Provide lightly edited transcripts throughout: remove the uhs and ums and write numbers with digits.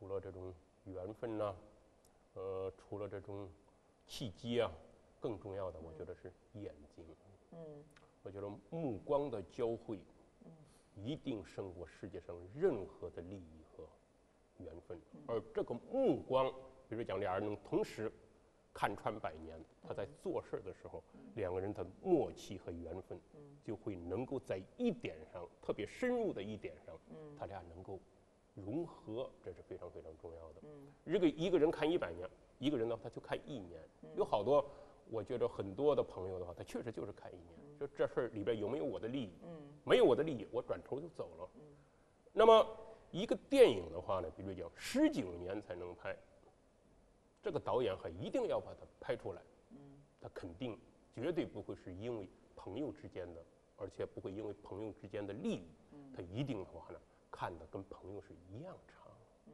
除了这种缘分呐、除了这种契机啊，更重要的我觉得是眼睛。我觉得目光的交汇，一定胜过世界上任何的利益和缘分。而这个目光，比如讲俩人能同时看穿百年，他在做事的时候，两个人的默契和缘分，就会能够在一点上，特别深入的一点上，他俩能够融合，这是非常非常重要的。一个人看100年，一个人呢他就看1年。有好多，我觉得很多的朋友的话，他确实就是看1年，就这事儿里边有没有我的利益？没有我的利益，我转头就走了。那么一个电影的话呢，比如讲19年才能拍，这个导演还一定要把它拍出来。他肯定绝对不会是因为朋友之间的，而且不会因为朋友之间的利益，他一定的话呢，看的跟朋友是一样长。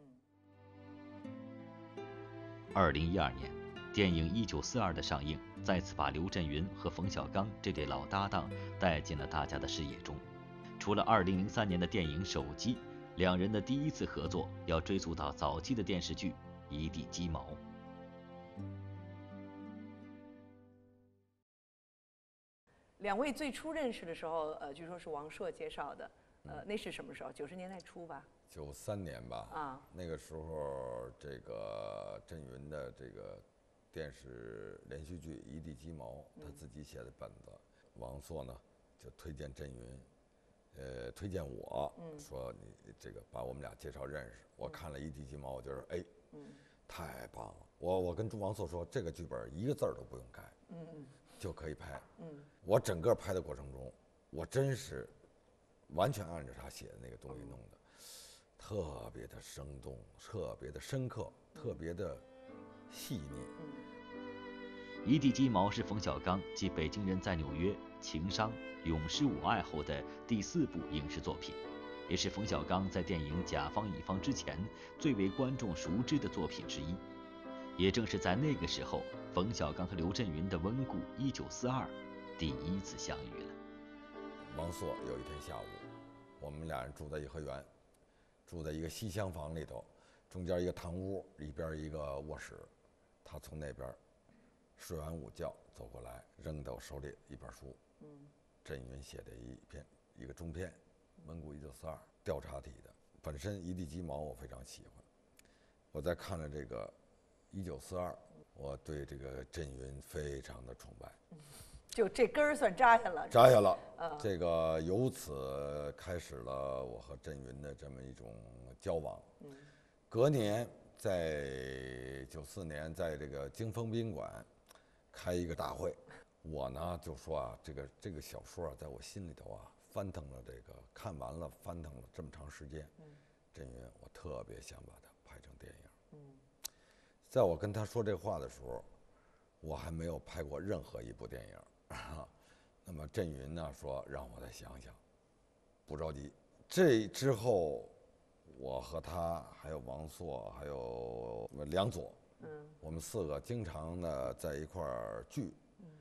2012年，电影《1942》的上映，再次把刘震云和冯小刚这对老搭档带进了大家的视野中。除了2003年的电影《手机》，两人的第一次合作要追溯到早期的电视剧《一地鸡毛》。 两位最初认识的时候，据说是王朔介绍的，那是什么时候？90年代初吧。 93年吧。啊，那个时候，这个郑云的这个电视连续剧《一地鸡毛》，他自己写的本子，王朔呢就推荐郑云，推荐我，说你这个把我们俩介绍认识。我看了《一地鸡毛》，我觉得哎，太棒了。我跟王朔说，这个剧本一个字儿都不用改，就可以拍。我整个拍的过程中，我真是完全按照他写的那个东西弄的，特别的生动，特别的深刻，特别的细腻。 一地鸡毛是冯小刚继《北京人在纽约》《情商》《勇士五爱》后的第4部影视作品，也是冯小刚在电影《甲方乙方》之前最为观众熟知的作品之一。也正是在那个时候，冯小刚和刘震云的温故1942第一次相遇了。 王朔有一天下午，我们俩人住在颐和园，住在一个西厢房里头，中间一个堂屋，里边一个卧室。他从那边睡完午觉走过来，扔到我手里一本书，郑云写的一个中篇，温故1942，调查体的。本身一地鸡毛我非常喜欢，我在看了这个1942，我对这个郑云非常的崇拜。 就这根儿算扎下了。 扎下了。这个由此开始了我和郑云的这么一种交往。隔年在94年，在这个京丰宾馆开一个大会，我呢就说啊，这个小说啊，在我心里头啊翻腾了看完了翻腾了这么长时间。郑云，我特别想把它拍成电影。在我跟他说这话的时候，我还没有拍过任何一部电影。那么郑云呢说让我再想想，不着急。这之后，我和他还有王朔还有梁左，我们4个经常的在一块儿聚，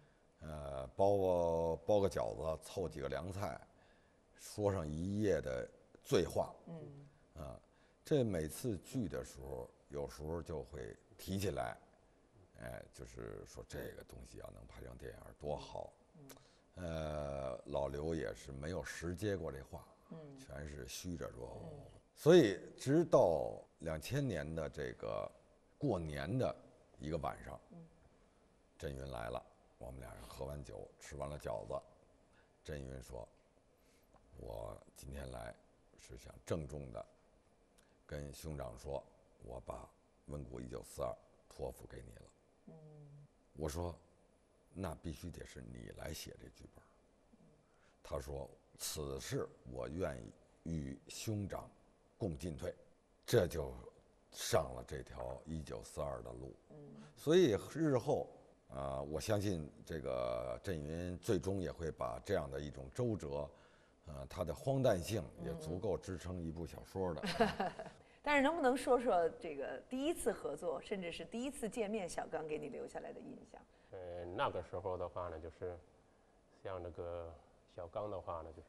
包个饺子，凑几个凉菜，说上一夜的醉话。这每次聚的时候，有时候就会提起来。就是说这个东西要能拍成电影多好。老刘也是没有实接过这话，全是虚着说。所以直到2000年的这个过年的一个晚上，郑云来了，我们俩人喝完酒，吃完了饺子。郑云说：“我今天来是想郑重的跟兄长说，我把温故1942托付给你了。”我说：“那必须得是你来写这剧本。”他说：“此事我愿意与兄长共进退。”这就上了这条1942的路。所以日后我相信这个郑云最终也会把这样的一种周折，它的荒诞性也足够支撑一部小说的。 但是能不能说说这个第一次合作，甚至是第一次见面，小刚给你留下来的印象？ 那个时候的话呢，就是像这个小刚的话呢，就是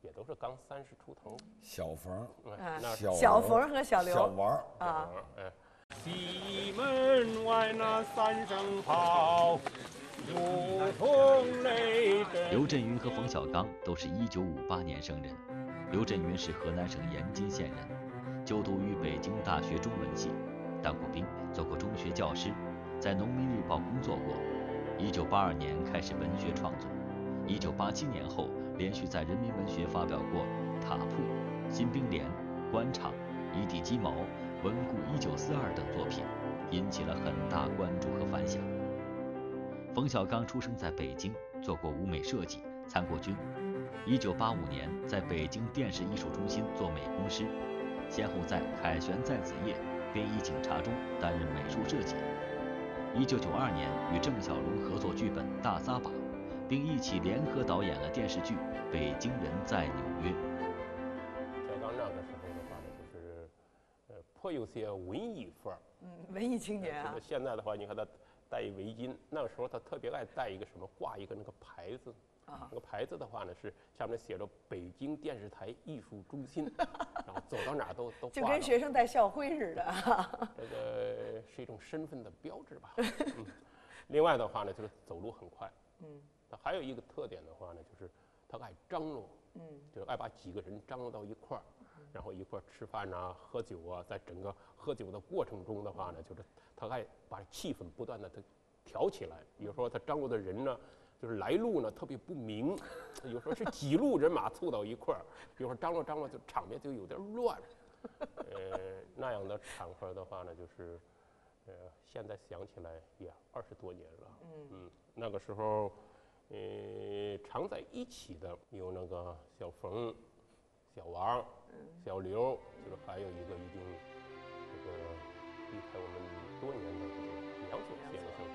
也都是刚30出头。 小冯， 那小冯和小刘， 小王啊， 西门外那3声炮，如同雷震。 刘震云和冯小刚都是1958年生人。刘震云是河南省延津县人，就读于北京大学中文系，当过兵，做过中学教师，在《农民日报》工作过。1982年开始文学创作，1987年后连续在《人民文学》发表过《塔铺》《新兵连》《官场》《一地鸡毛》《文故1942》等作品，引起了很大关注和反响。冯小刚出生在北京，做过舞美设计，参过军。1985年在北京电视艺术中心做美工师，先后在《凯旋在子夜》《便衣警察》中担任美术设计。1992年与郑晓龙合作剧本《大撒把》，并一起联合导演了电视剧《北京人在纽约》。 小刚那个时候的话呢，就是颇有些文艺范儿。 文艺青年啊。 现在的话，你看他戴一围巾，那个时候他特别爱戴一个什么，挂一个那个牌子。那个牌子的话呢，是下面写着北京电视台艺术中心，然后走到哪都挂。 就跟学生戴校徽似的。 这个是一种身份的标志吧。另外的话呢，就是走路很快。他还有一个特点的话呢，就是他爱张罗。就是爱把几个人张罗到一块儿，然后一块儿吃饭啊、喝酒啊。在整个喝酒的过程中的话呢，就是他爱把气氛不断的挑起来。有时候他张罗的人呢，就是来路呢特别不明，有时候是几路人马凑到一块儿，有时候张罗就场面就有点乱。那样的场合的话呢，就是现在想起来也20多年了。那个时候常在一起的有那个小冯、小王、小刘，就是还有一个已经这个离开我们多年的梁左先生。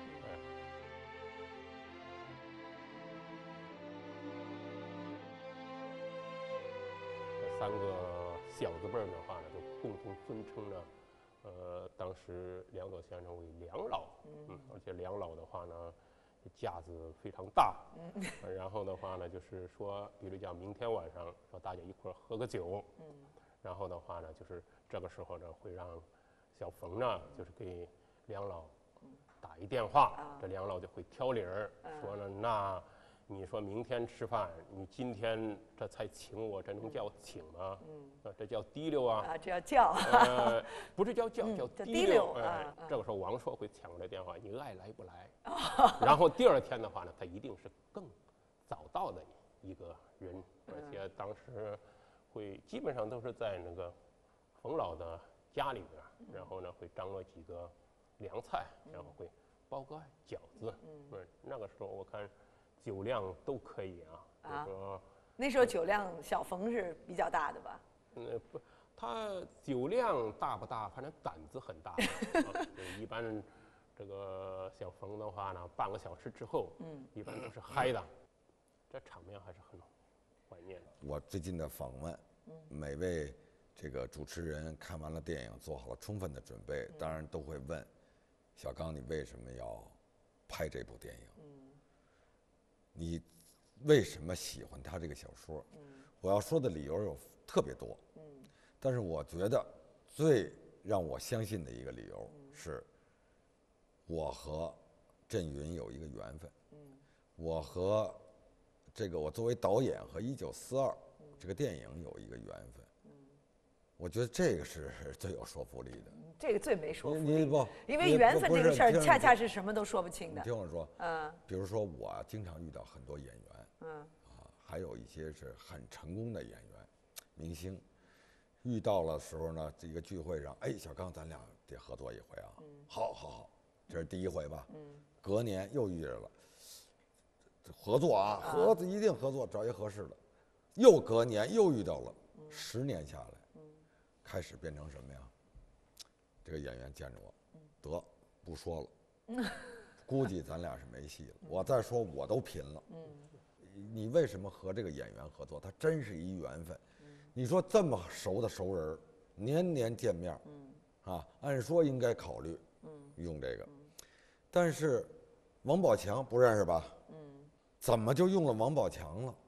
这3个小字辈儿的话呢，就共同尊称呢，当时梁左先生为梁老。而且梁老的话呢，架子非常大。然后的话呢，就是说，比如讲明天晚上说大家一块儿喝个酒。然后的话呢，就是这个时候呢，会让小冯呢，就是给梁老打一电话。这梁老就会挑理儿，说呢，那你说明天吃饭，你今天这才请我，这能叫请吗？这叫提溜啊！ 这叫叫。 不是叫叫提溜。这个时候王朔会抢这电话，你爱来不来？然后第2天的话呢，他一定是更早到的一个人，而且当时会基本上都是在那个冯老的家里边，然后呢会张罗几个凉菜，然后会包个饺子。那个时候我看酒量都可以啊。就说那时候酒量小冯是比较大的吧？ 不，他酒量大不大，反正胆子很大。一般这个小冯的话呢，半个小时之后，一般都是嗨的，这场面还是很怀念的。 我最近的访问，每位这个主持人看完了电影，做好了充分的准备，当然都会问小刚，你为什么要拍这部电影？你为什么喜欢他这个小说？我要说的理由有特别多。但是我觉得最让我相信的一个理由是，我和震云有一个缘分。我和我作为导演和1942这个电影有一个缘分。我觉得这个是最有说服力的。 这个最没说服力。 你不， 因为缘分这个事儿，恰恰是什么都说不清的。 你听我说，比如说我经常遇到很多演员，还有一些是很成功的演员、明星，遇到了时候呢，这个聚会上，哎，小刚，咱俩得合作一回啊。好，这是第一回吧。隔年又遇着了，合作啊，一定合作，找一合适的。又隔年又遇到了，10年下来。开始变成什么呀？这个演员见着我，得不说了，估计咱俩是没戏了。我再说我都贫了。你为什么和这个演员合作？他真是一缘分。你说这么熟的熟人，年年见面，按说应该考虑用这个，但是王宝强不认识吧？怎么就用了王宝强了？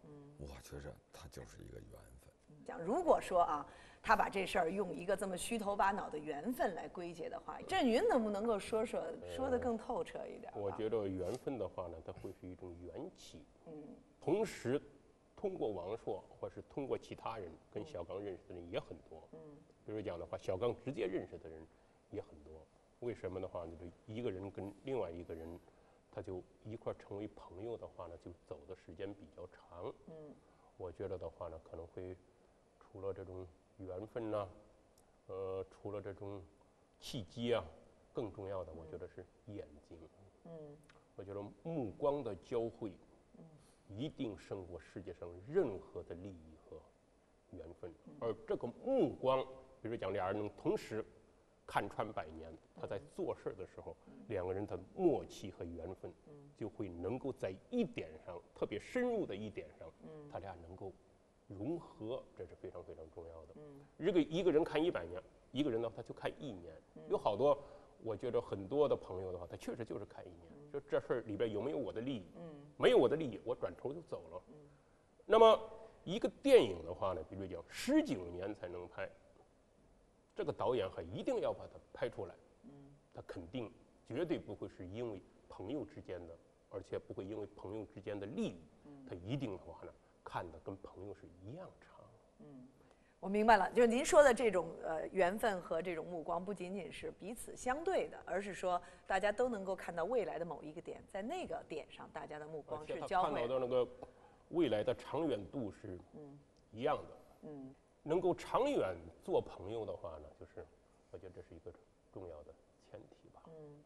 我觉着它就是一个缘分。 讲如果说啊，他把这事儿用一个这么虚头巴脑的缘分来归结的话，振云能不能够说得更透彻一点？ 我觉得缘分的话呢，它会是一种缘起。同时通过王朔或是通过其他人跟小刚认识的人也很多。比如讲的话，小刚直接认识的人也很多。为什么的话呢？就一个人跟另外一个人，他就一块成为朋友的话呢，就走的时间比较长。我觉得的话呢，可能会除了这种缘分呐、除了这种契机啊，更重要的我觉得是眼睛。我觉得目光的交汇，一定胜过世界上任何的利益和缘分。而这个目光，比如讲俩人能同时看穿百年，他在做事的时候，两个人的默契和缘分，就会能够在一点上，特别深入的一点上，他俩能够融合，这是非常非常重要的。一个人看100年，一个人呢他就看1年。有好多，我觉得很多的朋友的话，他确实就是看1年，就这事儿里边有没有我的利益，没有我的利益，我转头就走了。那么一个电影的话呢，比如讲19年才能拍，这个导演还一定要把它拍出来，他肯定绝对不会是因为朋友之间的，而且不会因为朋友之间的利益，他一定的话呢，看的跟朋友是一样长。 我明白了，就是您说的这种缘分和这种目光，不仅仅是彼此相对的，而是说大家都能够看到未来的某一个点，在那个点上，大家的目光是交汇的。 看到的那个未来的长远度是一样的。能够长远做朋友的话呢，就是我觉得这是一个重要的前提吧。